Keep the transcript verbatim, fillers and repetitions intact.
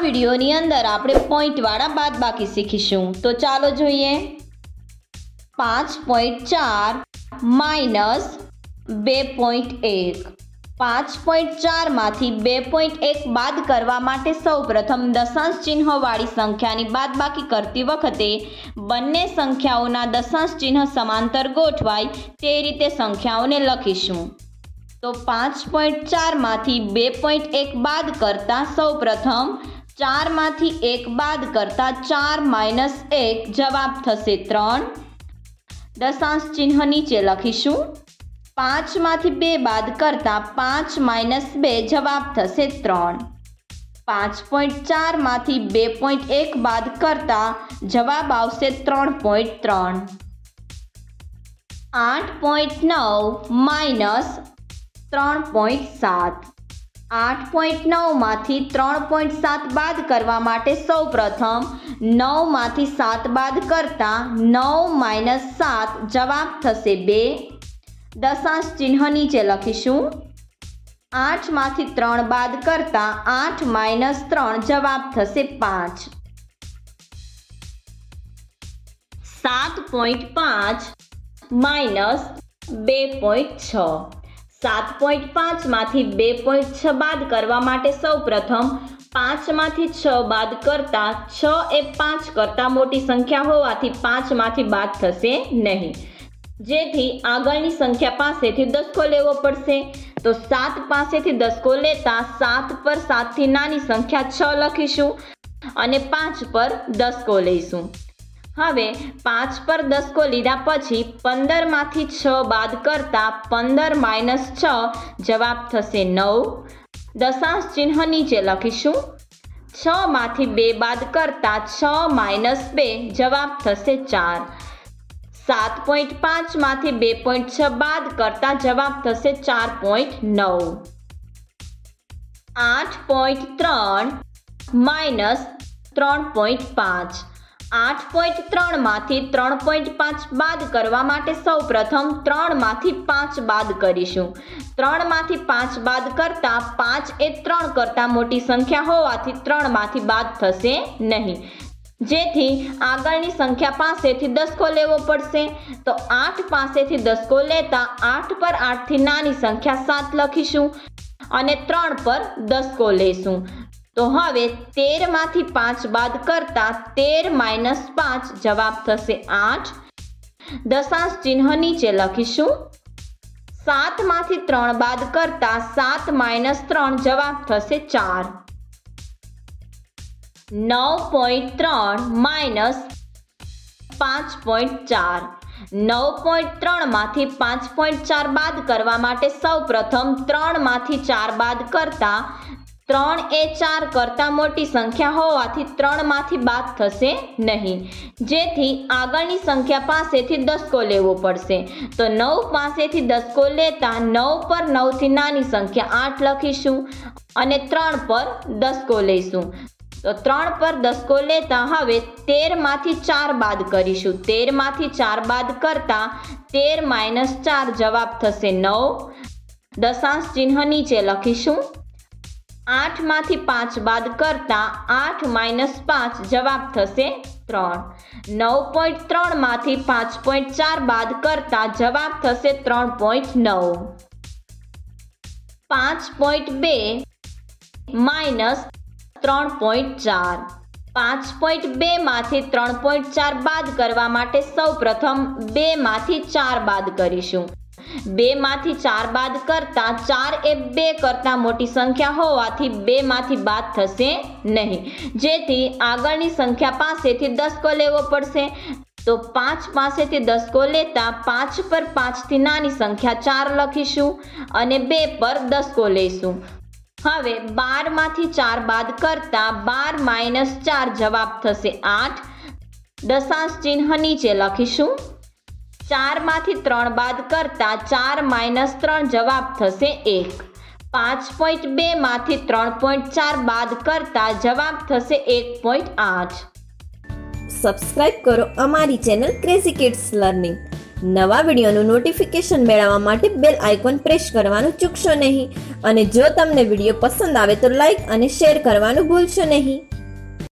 વિડીયોની અંદર આપણે પોઈન્ટવાળા બાદબાકી શીખીશું। તો ચાલો જોઈએ। પાંચ પોઈન્ટ ચાર માઇનસ બે પોઈન્ટ એક। પાંચ પોઈન્ટ ચારમાંથી બે પોઈન્ટ એક બાદ કરવા માટે સૌપ્રથમ દશાંશ ચિહ્નવાળી સંખ્યાની બાદબાકી કરતી વખતે બંને સંખ્યાઓના દશાંશ ચિહ્ન સમાંતર ગોઠવાય તે રીતે સંખ્યાઓને લખીશું। તો પાંચ પોઈન્ટ ચારમાંથી બે પોઈન્ટ એક બાદ કરતા સૌપ્રથમ ચારમાંથી એક બાદ કરતા ચાર માઇનસ એક જવાબ થશે ત્રણ। દશાંશ ચિહ્ન નીચે લખીશું। પાંચમાંથી બે બાદ કરતા પાંચ માઇનસ બે જવાબ થશે ત્રણ। પાંચ પોઈન્ટ ચારમાંથી બે પોઈન્ટ એક બાદ કરતા જવાબ આવશે ત્રણ પોઈન્ટ ત્રણ। આઠ પોઈન્ટ નવ માઇનસ ત્રણ પોઈન્ટ સાત। આઠ પોઈન્ટ નવમાંથી ત્રણ પોઈન્ટ સાત બાદ કરવા માટે સૌપ્રથમ નવમાંથી સાત બાદ કરતા નવ માઇનસ સાત જવાબ થશે બે। દશાંશ ચિહ્ન નીચે લખીશું। આઠમાંથી ત્રણ બાદ કરતા આઠ માઇનસ ત્રણ જવાબ થશે પાંચ। સાત પોઈન્ટ પાંચ માઇનસ બે પોઈન્ટ છ। સાત પોઈન્ટ પાંચમાંથી બે પોઈન્ટ છ બાદ કરવા માટે સૌપ્રથમ પાંચમાંથી છ બાદ કરતા છ એ પાંચ કરતાં મોટી સંખ્યા હોવાથી પાંચમાંથી બાદ થશે નહીં, જેથી આગળની સંખ્યા પાસેથી દસકો લેવો પડશે। તો સાત પાસેથી દસકો લેતા સાત પર સાતથી નાની સંખ્યા છ લખીશું અને પાંચ પર દસકો લઈશું। હવે પાંચ પર દસકો લીધા પછી પંદરમાંથી છ બાદ કરતા પંદર માઇનસ છ જવાબ થશે નવ। દશાંશ ચિહ્ન નીચે લખીશું। છ માંથી બે બાદ કરતા છ માઇનસ બે જવાબ થશે ચાર। સાત પોઈન્ટ પાંચમાંથી બે પોઈન્ટ છ બાદ કરતા જવાબ થશે ચાર પોઈન્ટ નવ। આઠ પોઈન્ટ ત્રણ માઇનસ ત્રણ પોઈન્ટ પાંચ। આઠ પોઈન્ટ ત્રણમાંથી ત્રણ પોઈન્ટ પાંચ બાદ કરવા માટે સૌપ્રથમ ત્રણમાંથી પાંચ બાદ કરીશું। ત્રણમાંથી પાંચ બાદ કરતા પાંચ એ ત્રણ કરતાં મોટી સંખ્યા હોવાથી ત્રણમાંથી બાદ થશે નહીં, જેથી આગળની સંખ્યા પાસેથી દસકો લેવો પડશે। તો આઠ પાસેથી દસકો લેતા આઠ પર આઠથી નાની સંખ્યા સાત લખીશું અને ત્રણ પર દસકો લઈશું। તો હવે તેરમાંથી પાંચ બાદ કરતા તેર માઇનસ પાંચ જવાબ થશે આઠ। દશાંશ ચિહ્ન નીચે લખીશું। સાતમાંથી ત્રણ બાદ કરતા સાત માઇનસ ત્રણ જવાબ થશે ચાર। નવ પોઈન્ટ ત્રણ માઇનસ પાંચ પોઈન્ટ ચાર। નવ પોઈન્ટ ત્રણમાંથી પાંચ પોઈન્ટ ચાર બાદ કરવા માટે સૌપ્રથમ ત્રણમાંથી ચાર બાદ કરતા ત્રણ એ ચાર કરતાં મોટી સંખ્યા હોવાથી ત્રણમાંથી બાદ થશે નહીં, જેથી આગળની સંખ્યા પાસેથી દસકો લેવો પડશે। તો નવ પાસેથી દસકો લેતા નવ પર નવથી નાની સંખ્યા આઠ લખીશું અને ત્રણ પર દસકો લઈશું। તો ત્રણ પર દસકો લેતા હવે તેરમાંથી ચાર બાદ કરીશું। તેરમાંથી ચાર બાદ કરતા તેર માઇનસ ચાર જવાબ થશે નવ। દશાંશ ચિહ્ન નીચે લખીશું। આઠમાંથી પાંચ બાદ કરતા આઠ માઇનસ પાંચ જવાબ થશે ત્રણ। નવ પોઈન્ટ ત્રણમાંથી પાંચ પોઈન્ટ ચાર બાદ કરતા જવાબ થશે ત્રણ પોઈન્ટ નવ। પાંચ પોઈન્ટ બે માઇનસ ત્રણ પોઈન્ટ ચાર। પાંચ પોઈન્ટ બે માંથી ત્રણ પોઈન્ટ ચાર બાદ કરવા માટે સૌપ્રથમ બે માંથી ચાર બાદ કરીશું। બે માંથી ચાર બાદ કરતા ચાર એ બે કરતાં મોટી સંખ્યા હોવાથી બે માંથી બાદ થશે નહીં, જેથી આગળની સંખ્યા પાસેથી દસકો લેવો પડશે। તો પાંચ પાસેથી દસકો લેતા પાંચ પર પાંચથી નાની સંખ્યા ચાર લખીશું અને બે પર દસકો લઈશું। હવે બારમાંથી ચાર બાદ કરતા બાર માઇનસ ચાર જવાબ થશે આઠ। દશાંશ ચિહ્ન નીચે લખીશું। ચારમાંથી ત્રણ બાદ કરતા ચાર માઇનસ ત્રણ જવાબ થશે એક। પાંચ પોઈન્ટ બે માંથી ત્રણ પોઈન્ટ ચાર બાદ કરતા જવાબ થશે એક પોઈન્ટ આઠ। સબસ્ક્રાઇબ કરો અમારી ચેનલ ક્રેઝી કિડ્સ લર્નિંગ। નવા વિડીયોનું નોટિફિકેશન મેળવવા માટે બેલ આઇકોન પ્રેસ કરવાનું ચૂકશો નહીં અને જો તમને વિડીયો પસંદ આવે તો લાઈક અને શેર કરવાનું ભૂલશો નહીં।